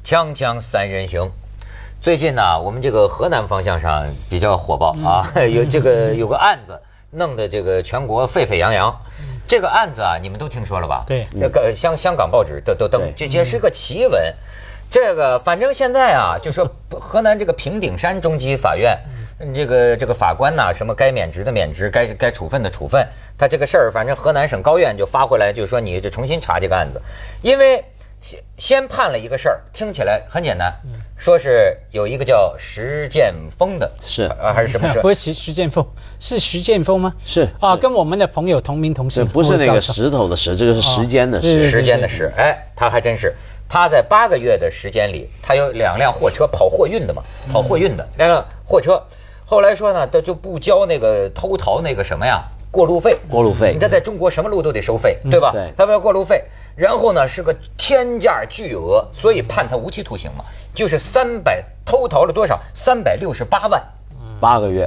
锵锵三人行，最近呢，我们这个河南方向上比较火爆啊，有个案子弄得这个全国沸沸扬扬。这个案子啊，你们都听说了吧？ 对， 那个香港报纸都登，这是个奇闻。这个反正现在啊，就说河南这个平顶山中级法院，这个法官呐，什么该免职的免职，该处分的处分，他这个事儿，反正河南省高院就发回来，就说你这重新查这个案子，因为先判了一个事儿，听起来很简单，说是有一个叫石建峰的， 是还是什么事？ 不是石建峰，是石建峰吗？ 是啊，跟我们的朋友同名同姓， 不是那个石头的石，这个是时间的时， 时间的时。哎，他还真是，他在8个月的时间里，他有2辆货车跑货运的嘛，跑货运的2辆货车，后来说呢，他就不交那个偷逃那个什么呀。过路费，你这在中国什么路都得收费，对吧？ 对， 他们要过路费，然后呢是个天价巨额，所以判他无期徒刑嘛，就是偷逃了多少？368万 ，8个月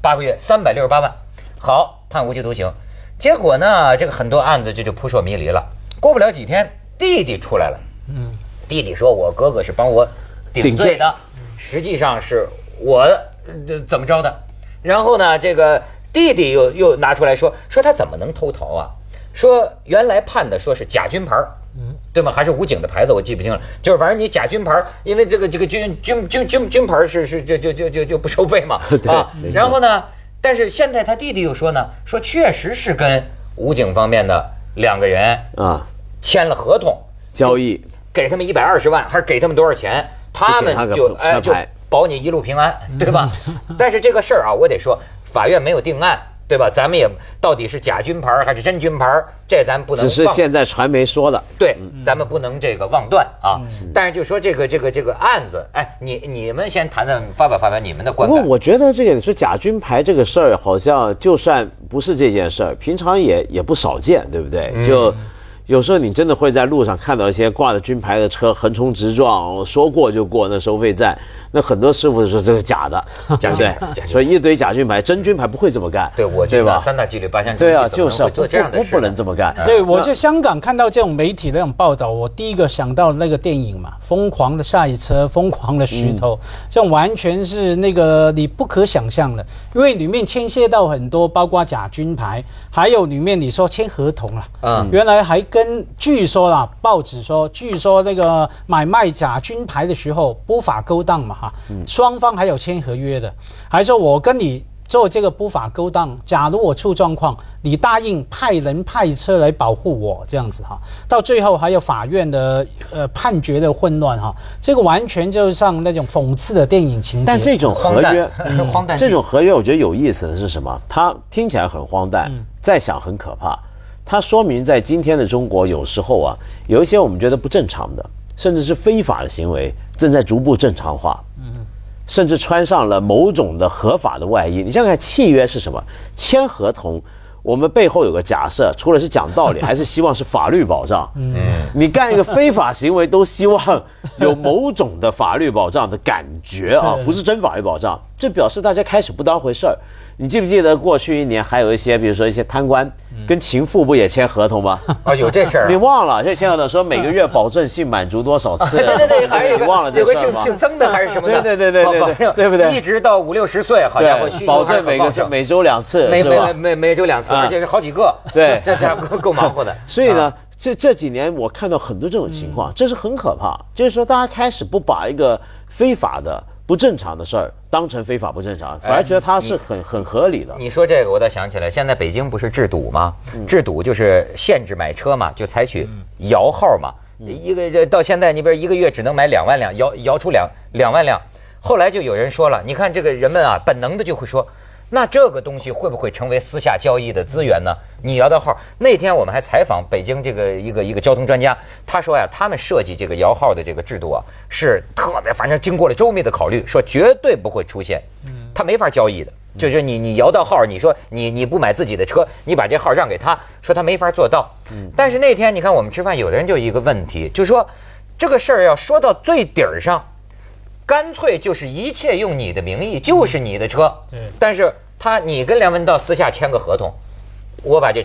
，368万，好，判无期徒刑。结果呢，这个很多案子这就扑朔迷离了。过不了几天，弟弟出来了，弟弟说我哥哥是帮我顶罪的，实际上是我怎么着的，然后呢这个。弟弟又拿出来说他怎么能偷逃啊？说原来判的说是假军牌，对吗？还是武警的牌子，我记不清了。就是反正你假军牌，因为这个军牌是就不收费嘛啊。然后呢，但是现在他弟弟又说呢，说确实是跟武警方面的2个人啊签了合同交易， 给他们120万，还是给他们多少钱？他们就保你一路平安，对吧？但是这个事儿啊，我得说。法院没有定案，对吧？咱们也到底是假军牌还是真军牌，这咱不能。 只是现在传媒说的。 对，咱们不能这个妄断啊。但是就说这个案子，哎，你们先谈谈，发表你们的观感。 不过我觉得这个说假军牌这个事儿，好像就算不是这件事儿，平常也不少见，对不对？就。有时候你真的会在路上看到一些挂着军牌的车横冲直撞，说过就过那收费站，那很多师傅说这是假的，对不对？所以一堆假军牌，真军牌不会这么干。 对，我觉得3大纪律8项。 对啊，就是做这样的事， 不能这么干。 对，我在香港看到这种媒体的那种报道，我第一个想到那个电影嘛，《疯狂的赛车》《疯狂的石头》，这种完全是那个你不可想象的，因为里面牵涉到很多，包括假军牌，还有里面你说签合同了，原来还据说啦，报纸说，据说那个买卖假军牌的时候不法勾当嘛哈，双方还有签合约的，还说我跟你做这个不法勾当，假如我出状况，你答应派人派车来保护我这样子哈，到最后还有法院的判决的混乱哈，这个完全就像那种讽刺的电影情节。 但这种合约，这种合约我觉得有意思的是什么？它听起来很荒诞，再想很可怕。它说明在今天的中国，有时候啊，有一些我们觉得不正常的，甚至是非法的行为，正在逐步正常化，甚至穿上了某种的合法的外衣。你想想看，契约是什么？签合同，我们背后有个假设，除了是讲道理，还是希望是法律保障。你干一个非法行为，都希望有某种的法律保障的感觉啊，不是真法律保障。这表示大家开始不当回事儿。你记不记得过去1年还有一些，比如说一些贪官跟情妇不也签合同吗？ 啊，有这事儿、啊？ 你忘了？这签合同说每个月保证性满足多少次？ 对，还有你忘了这事吗？有个姓曾的还是什么的？ 对，对不对？ 一直到50、60岁，好家伙， 保证每周2次， 每周2次，而且是好几个。 对， 这够忙活的。 所以呢，这几年我看到很多这种情况，这是很可怕。就是说，大家开始不把一个非法的、不正常的事儿当成非法不正常，反而觉得它是很合理的。 你说这个，我倒想起来，现在北京不是治堵吗？治堵就是限制买车嘛，就采取摇号嘛。一个到现在，你比如1个月只能买2万辆，摇出2万辆。后来就有人说了，你看这个人们啊，本能的就会说，那这个东西会不会成为私下交易的资源呢？你摇到号，那天我们还采访北京这个一个交通专家，他说呀，他们设计这个摇号的这个制度啊，是特别，反正经过了周密的考虑，说绝对不会出现，他没法交易的。就是你摇到号，你说你不买自己的车，你把这号让给他，说他没法做到。但是那天你看我们吃饭，有的人就一个问题，就说这个事儿要说到最底儿上，干脆就是一切用你的名义，就是你的车。但是你跟梁文道私下签个合同，我把这车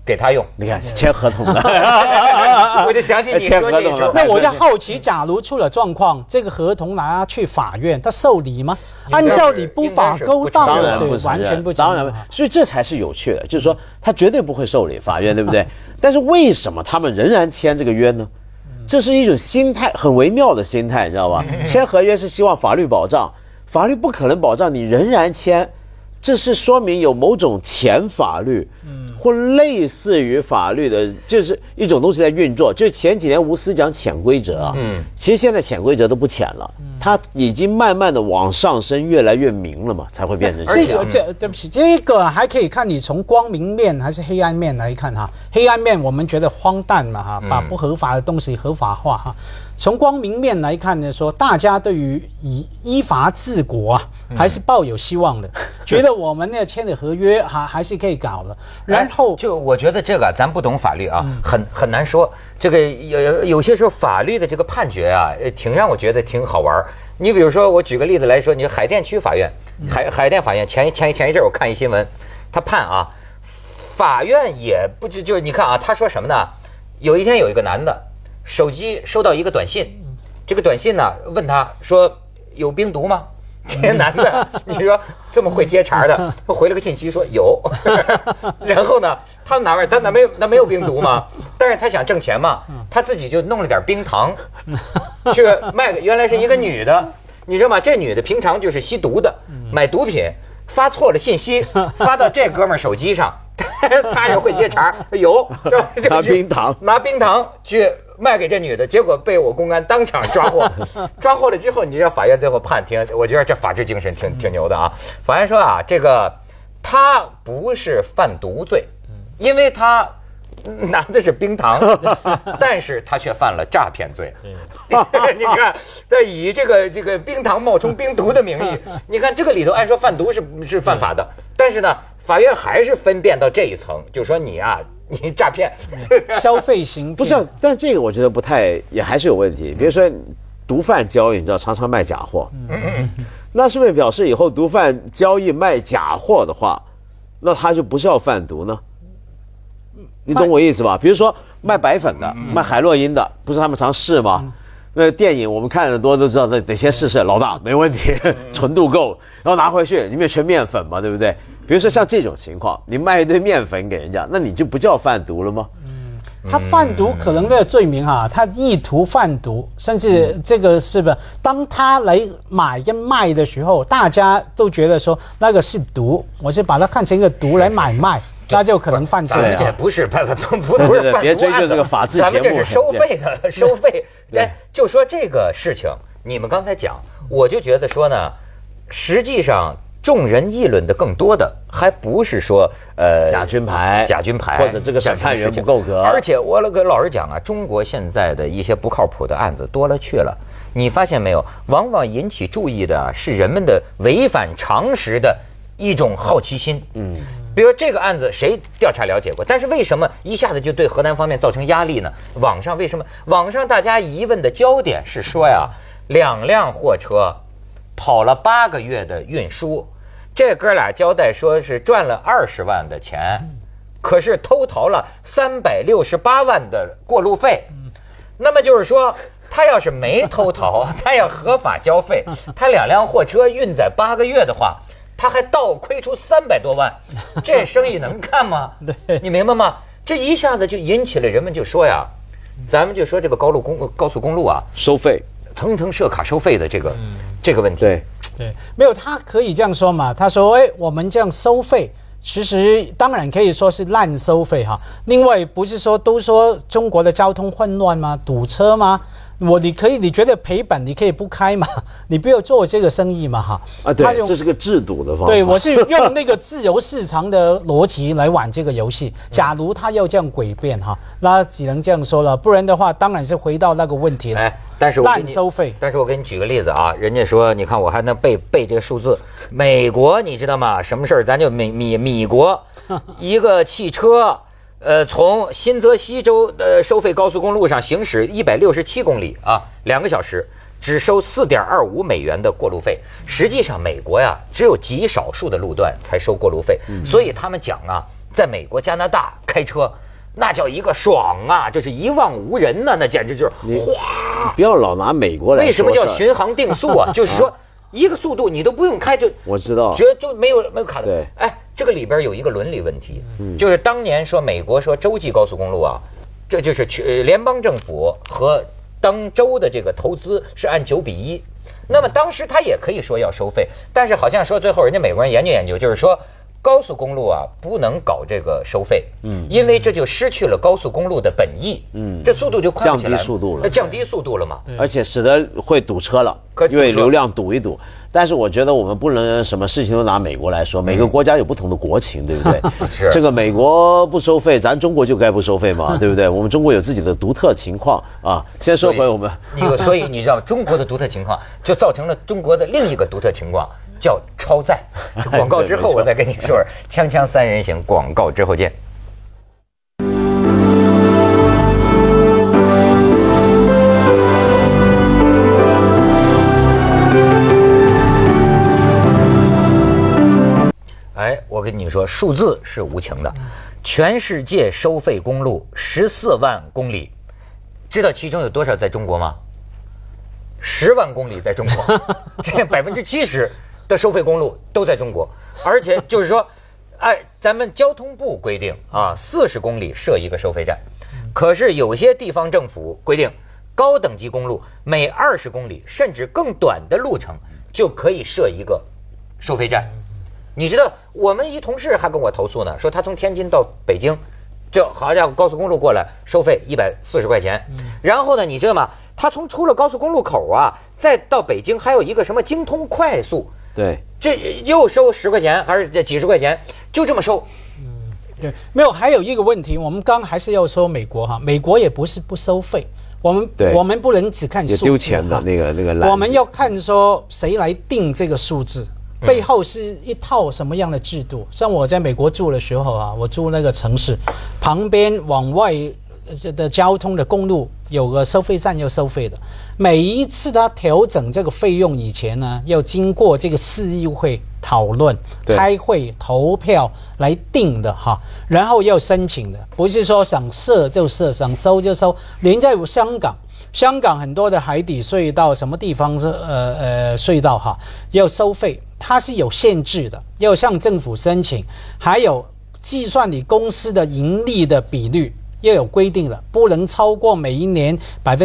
给他用。 你看签合同的， 我就想起你说这个。 那我就好奇，假如出了状况，这个合同拿去法院，他受理吗？按照你不法勾当的，对，完全不承认。 当然，所以这才是有趣的，就是说他绝对不会受理法院，对不对？但是为什么他们仍然签这个约呢？这是一种心态，很微妙的心态，你知道吧？签合约是希望法律保障，法律不可能保障，你仍然签。这是说明有某种前法律，或类似于法律的，就是一种东西在运作。就是前几年吴思讲潜规则啊，其实现在潜规则都不潜了，它已经慢慢的往上升，越来越明了嘛，才会变成这样。 对不起，这个还可以看你从光明面还是黑暗面来看哈。黑暗面我们觉得荒诞嘛哈，把不合法的东西合法化哈。从光明面来看呢，说大家对于依法治国啊，还是抱有希望的，觉得我们呢签的合约还是可以搞的。然后就我觉得这个咱不懂法律啊，很难说。这个有些时候法律的这个判决啊，挺让我觉得挺好玩。你比如说，我举个例子来说，你海淀区法院，海淀法院前一阵我看一新闻，他判啊，法院也不就是你看啊，他说什么呢？有一天有一个男的。手机收到一个短信，这个短信呢问他说有冰毒吗？这个男的你说这么会接茬的，回了个信息说有，然后呢他哪位他那没有冰毒吗？但是他想挣钱嘛，他自己就弄了点冰糖去卖给，原来是一个女的，你知道吗？这女的平常就是吸毒的，买毒品发错了信息，发到这哥们儿手机上。他也会接茬，有拿冰糖去卖给这女的，结果被我公安当场抓获。抓获了之后，你知道法院最后判庭，我觉得这法治精神挺牛的啊。法院说啊，这个他不是贩毒罪，因为他拿的是冰糖，但是他却犯了诈骗罪。你看，他以这个冰糖冒充冰毒的名义，你看这个里头按说贩毒是犯法的，但是呢。法院还是分辨到这一层，就说你啊，你诈骗， 消费型不是，但这个我觉得不太，也还是有问题。比如说毒贩交易，你知道常常卖假货，那是不是表示以后毒贩交易卖假货的话，那他就不是要贩毒呢？你懂我意思吧？比如说卖白粉的、卖海洛因的，不是他们常试吗？那电影我们看的多都知道，得先试试，老大没问题，纯度够，然后拿回去里面全面粉嘛，对不对？比如说像这种情况，你卖一堆面粉给人家，那你就不叫贩毒了吗？ 他贩毒可能的罪名啊，他意图贩毒，甚至这个是不是？当他来买跟卖的时候，大家都觉得说那个是毒，我是把它看成一个毒来买卖。那就可能犯罪了。 这不是犯毒案， 别追究这个法治节目， 咱们这是收费的，收费。就说这个事情，你们刚才讲，我就觉得说呢，实际上众人议论的更多的还不是说假军牌，或者这个审判员不够格。 而且我跟老实讲啊，中国现在的一些不靠谱的案子多了去了，你发现没有？往往引起注意的是人们的违反常识的一种好奇心。比如这个案子谁调查了解过，但是为什么一下子就对河南方面造成压力呢？网上为什么？网上大家疑问的焦点是说呀，2辆货车跑了8个月的运输，这哥俩交代说是赚了20万的钱，可是偷逃了368万的过路费。那么就是说，他要是没偷逃，他要合法交费，他2辆货车运载8个月的话，他还倒亏出300多万，这生意能干吗？ 对， 你明白吗？这一下子就引起了人们就说呀，咱们就说这个高速公路啊， 收费， 层层设卡收费的这个问题。 对，没有，他可以这样说嘛？他说，我们这样收费，其实当然可以说是滥收费哈。另外，不是说都说中国的交通混乱吗？堵车吗？你觉得赔本，你可以不开嘛？你不要做这个生意嘛，哈。 啊，对，这是个制度的方法。 对，我是用那个自由市场的逻辑来玩这个游戏。假如他要这样诡辩哈，那只能这样说了，不然的话，当然是回到那个问题了。 但是滥收费。 但是我给你举个例子啊，人家说，你看我还能背这个数字。美国你知道吗？什么事儿咱就米国一个汽车。从新泽西州的收费高速公路上行驶167公里啊，2个小时，只收4.25美元的过路费。实际上，美国呀，只有极少数的路段才收过路费，所以他们讲啊，在美国、加拿大开车，那叫一个爽啊，就是一望无人呐，那简直就是哗！你不要老拿美国来说。 为什么叫巡航定速啊？就是说一个速度你都不用开就， 我知道， 就没有卡的。 对， 哎，这个里边有一个伦理问题，就是当年说美国说洲际高速公路啊，这就是联邦政府和当州的这个投资是按9:1。那么当时他也可以说要收费，但是好像说最后人家美国人研究研究，就是说高速公路啊不能搞这个收费，因为这就失去了高速公路的本意，这速度就快起来了，降低速度了嘛， 而且使得会堵车了，因为流量堵一堵。但是我觉得我们不能什么事情都拿美国来说，每个国家有不同的国情，对不对？ 是这个美国不收费，咱中国就该不收费嘛，对不对？我们中国有自己的独特情况啊。先说回我们， 所以你知道中国的独特情况，就造成了中国的另一个独特情况，叫超载。广告之后我再跟你说，锵锵三人行，广告之后见。哎，我跟你说，数字是无情的，全世界收费公路14万公里，知道其中有多少在中国吗？10万公里在中国，这70%的收费公路都在中国，而且就是说，哎，咱们交通部规定啊，40公里设一个收费站，可是有些地方政府规定，高等级公路每20公里甚至更短的路程就可以设一个收费站。你知道，我们一同事还跟我投诉呢，说他从天津到北京，这好家伙，高速公路过来收费140块钱，然后呢，你知道吗？他从出了高速公路口啊，再到北京还有一个什么京通快速， 对， 这又收10块钱还是这几十块钱，就这么收。 对，没有，还有一个问题，我们刚还是要说美国哈，美国也不是不收费，我们不能只看数字， 丢钱的那个， 我们要看说谁来定这个数字。背后是一套什么样的制度？像我在美国住的时候啊，我住那个城市旁边往外的交通的公路有个收费站要收费的，每一次他调整这个费用以前呢，要经过这个市议会讨论、开会、投票来定的哈，然后要申请的，不是说想设就设，想收就收。连在香港很多的海底隧道，什么地方是隧道哈，要收费，它是有限制的，要向政府申请，还有计算你公司的盈利的比率。又有规定了，不能超过每一年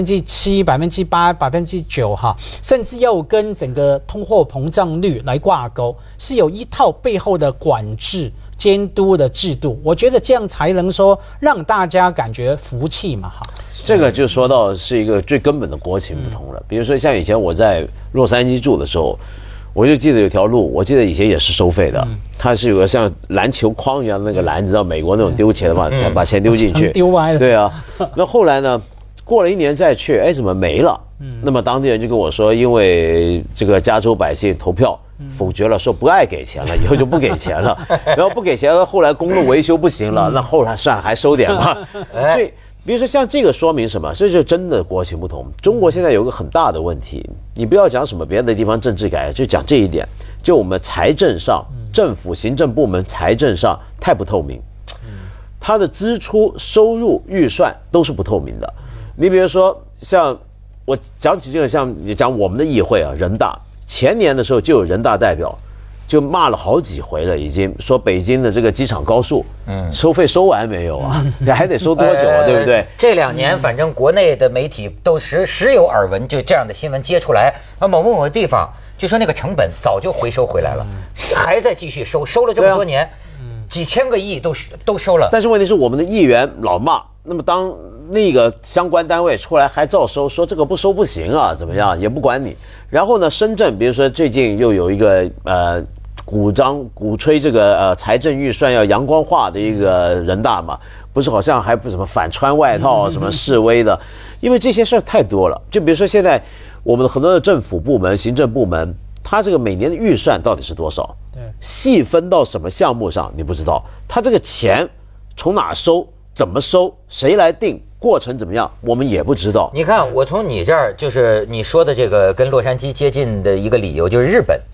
7%、8%、9%哈，甚至要跟整个通货膨胀率来挂钩，是有一套背后的管制、监督的制度。我觉得这样才能说让大家感觉服气嘛哈。 这个就说到是一个最根本的国情不同了。比如说像以前我在洛杉矶住的时候，我就记得有条路，我记得以前也是收费的，它是有个像篮球框一样的那个篮，你知道美国那种丢钱的嘛，他把钱丢进去， 丢歪了。 对啊，那后来呢，过了1年再去，哎，怎么没了？那么当地人就跟我说，因为这个加州百姓投票否决了，说不爱给钱了，以后就不给钱了，然后不给钱了，后来公路维修不行了，那后来算了，还收点吧。所以比如说像这个说明什么？这就真的国情不同。中国现在有个很大的问题，你不要讲什么别的地方政治改革，就讲这一点，就我们财政上，政府行政部门财政上太不透明，它的支出、收入、预算都是不透明的。你比如说像我讲起这个，像你讲我们的议会啊，人大前年的时候就有人大代表就骂了好几回了，已经说北京的这个机场高速，收费收完没有啊？还得收多久啊？对不对？ 这2年反正国内的媒体都时有耳闻，就这样的新闻接出来，某个地方就说那个成本早就回收回来了，还在继续收了这么多年，几千个亿都收了。 但是问题是我们的议员老骂，那么当那个相关单位出来还照收，说这个不收不行啊，怎么样也不管你。然后呢，深圳比如说最近又有一个鼓吹这个财政预算要阳光化的一个人大嘛，不是好像还不什么反穿外套什么示威的，因为这些事儿太多了。就比如说现在我们很多的政府部门、行政部门，它这个每年的预算到底是多少？对，细分到什么项目上你不知道，它这个钱从哪收、怎么收、谁来定？过程怎么样，我们也不知道。 你看，我从你这儿就是你说的这个跟洛杉矶接近的一个理由，就是日本。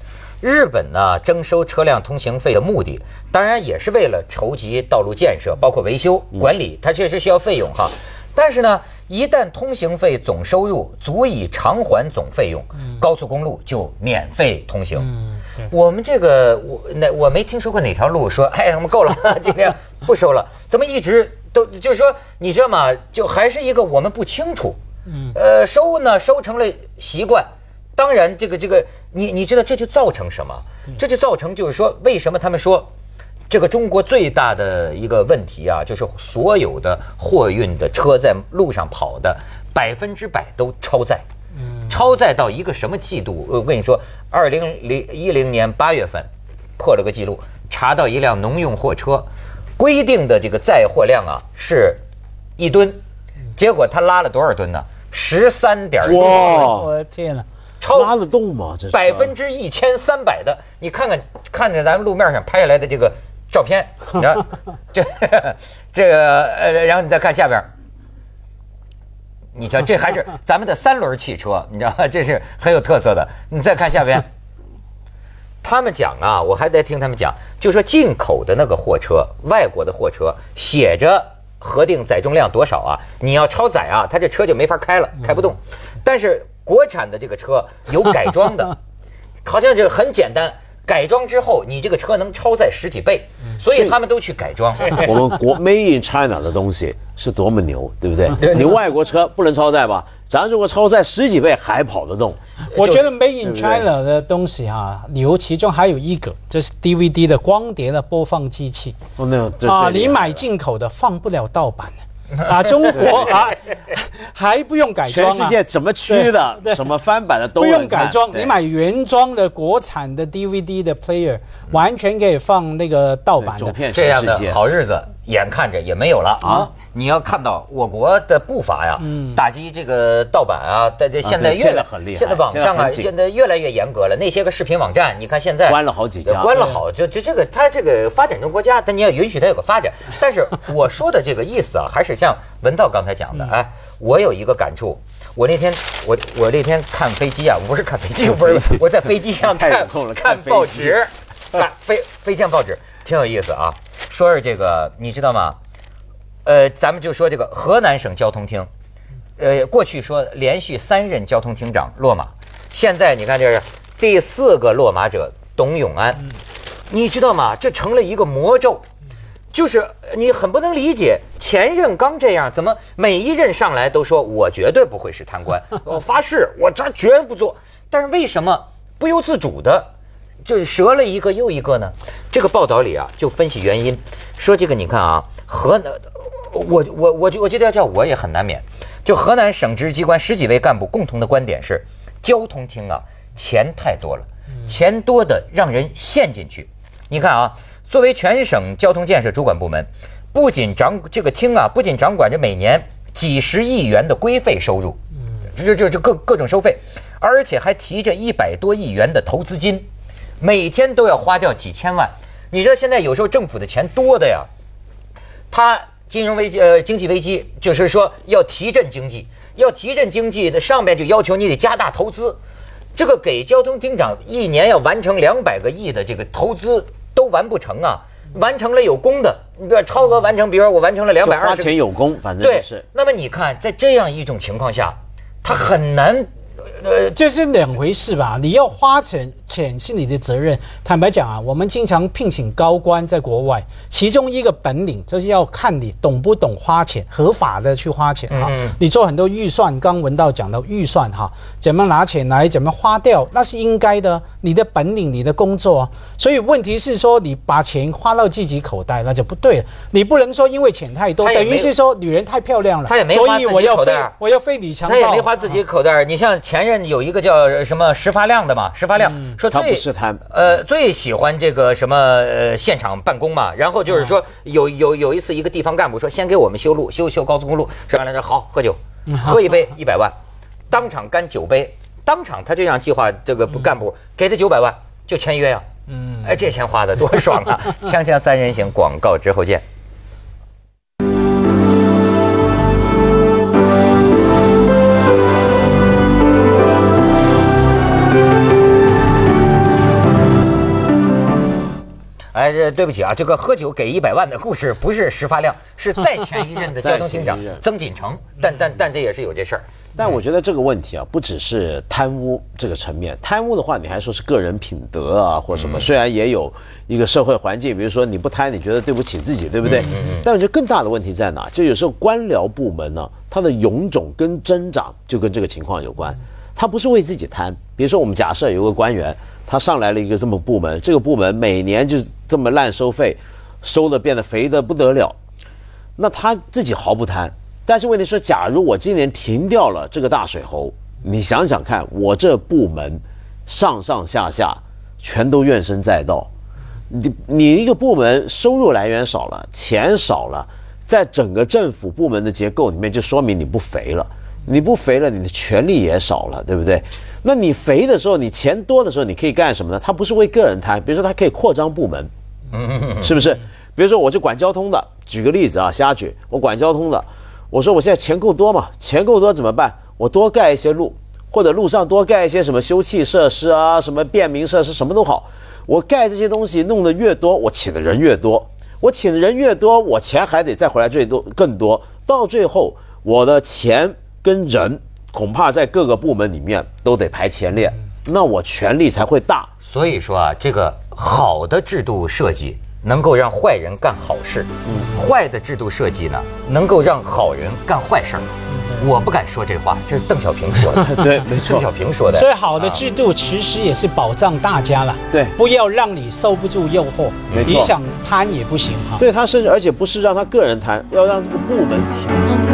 日本呢征收车辆通行费的目的，当然也是为了筹集道路建设，包括维修管理，它确实需要费用哈。但是呢，一旦通行费总收入足以偿还总费用，高速公路就免费通行。我们这个我没听说过哪条路说，哎，我们够了，今天不收了，怎么一直都就是说，你知道吗？就还是一个我们不清楚。收成了习惯。当然，这个你知道这就造成什么？这就造成就是说，为什么他们说这个中国最大的一个问题啊，就是所有的货运的车在路上跑的100%都超载。超载到一个什么季度？我跟你说，2010年8月份破了个记录，查到一辆农用货车规定的这个载货量啊是1吨，结果他拉了多少吨呢？13.6吨。 哇！ 我的天哪！ 拉得动吗？这 1300%的，你看见咱们路面上拍下来的这个照片，然后这个然后你再看下边，你瞧，这还是咱们的3轮汽车，你知道吗？这是很有特色的。你再看下边，他们讲啊，我还在听他们讲，就说进口的那个货车，外国的货车写着核定载重量多少啊，你要超载啊，它这车就没法开了，开不动。但是国产的这个车有改装的，好像就很简单，改装之后你这个车能超载10几倍，所以他们都去改装。 我们Made in China 的东西是多么牛，对不对？你外国车不能超载吧？咱如果超载10几倍还跑得动。 我觉得 Made in China 的东西哈，牛其中还有一个，这是 DVD 的光碟的播放机器。 哦，那你买进口的放不了盗版中国还不用改装全世界怎么区的什么翻版的都不用改装，你买原装的国产的 DVD 的 player，完全可以放那个盗版的。 这样的好日子眼看着也没有了啊！你要看到我国的步伐呀，打击这个盗版啊，这现在现在网上啊，现在越来越严格了。那些个视频网站，你看现在关了好几家， 关了好就这个，它这个发展中国家，但你要允许它有个发展。但是我说的这个意思啊，还是像文道刚才讲的，哎，我有一个感触。我那天看飞机啊，不是看飞机，不是我在飞机上看报纸，飞机报纸挺有意思啊。说是这个，你知道吗？咱们就说这个河南省交通厅，过去说连续3任交通厅长落马，现在你看这是第4个落马者董永安，你知道吗？这成了一个魔咒，就是你很不能理解，前任刚这样，怎么每一任上来都说我绝对不会是贪官，我发誓我这绝不做，但是为什么不由自主的？就是折了一个又一个呢？这个报道里啊，就分析原因，说这个你看啊，河南，我觉得要叫我也很难免。就河南省直机关10几位干部共同的观点是，交通厅啊钱太多了，钱多的让人陷进去。你看啊，作为全省交通建设主管部门，不仅掌管着每年几十亿元的规费收入，这各种收费，而且还提着100多亿元的投资金。每天都要花掉几千万，你知道现在有时候政府的钱多的呀，它经济危机就是说要提振经济的上面就要求你得加大投资，这个给交通厅长1年要完成200个亿的这个投资都完不成啊，完成了有功的，你比如超额完成，比如说我完成了220， 花钱有功，反正就是。 那么你看在这样一种情况下，他很难。 这是2回事吧？你要花钱是你的责任。坦白讲啊，我们经常聘请高官在国外，其中一个本领就是要看你懂不懂花钱，合法的去花钱哈。你做很多预算，刚文道讲到预算哈，怎么拿钱来，怎么花掉，那是应该的，你的本领，你的工作啊。所以问题是说，你把钱花到自己口袋，那就不对了。你不能说因为钱太多，等于是说女人太漂亮了， 他也没花自己口袋， 我要费你强暴， 他也没花自己口袋。你像前任有一个叫什么石发亮的嘛，石发亮说最喜欢这个什么现场办公嘛，然后就是说有一次一个地方干部说先给我们修路，修高速公路，说完了说好喝酒，喝一杯100万，当场干9杯，当场他就让计划这个干部给他900万就签约呀，哎这钱花的多爽啊！锵锵三人行广告之后见。 哎，对不起啊，这个喝酒给100万的故事不是石发亮，是再前一任的交通厅长曾锦成，但这也是有这事儿。 但我觉得这个问题啊，不只是贪污这个层面，贪污的话，你还说是个人品德啊，或什么，虽然也有一个社会环境，比如说你不贪，你觉得对不起自己，对不对？但我觉得更大的问题在哪？就有时候官僚部门呢，它的臃肿跟增长就跟这个情况有关。他不是为自己贪，比如说我们假设有个官员，他上来了一个这么部门，这个部门每年就这么烂收费，收的变得肥得不得了，那他自己毫不贪。但是问题是，假如我今年停掉了这个大水猴，你想想看，我这部门上上下下全都怨声载道，你一个部门收入来源少了，钱少了，在整个政府部门的结构里面，就说明你不肥了。你不肥了，你的权利也少了，对不对？那你肥的时候，你钱多的时候，你可以干什么呢？他不是为个人贪，比如说他可以扩张部门，是不是？比如说我就管交通的，举个例子啊，瞎举，我管交通的，我说我现在钱够多嘛，钱够多怎么办？我多盖一些路，或者路上多盖一些什么休憩设施啊，什么便民设施，什么都好。我盖这些东西弄得越多，我请的人越多，我请的人越多，我钱还得再回来更多，到最后我的钱跟人恐怕在各个部门里面都得排前列，那我权力才会大。 所以说啊，这个好的制度设计能够让坏人干好事，坏的制度设计呢，能够让好人干坏事儿。我不敢说这话，这是邓小平说的。 对，没错， 邓小平说的。 所以好的制度其实也是保障大家了， 对， 不要让你受不住诱惑， 没错， 你想贪也不行哈。 对，他甚至而且不是让他个人贪，要让这个部门停止。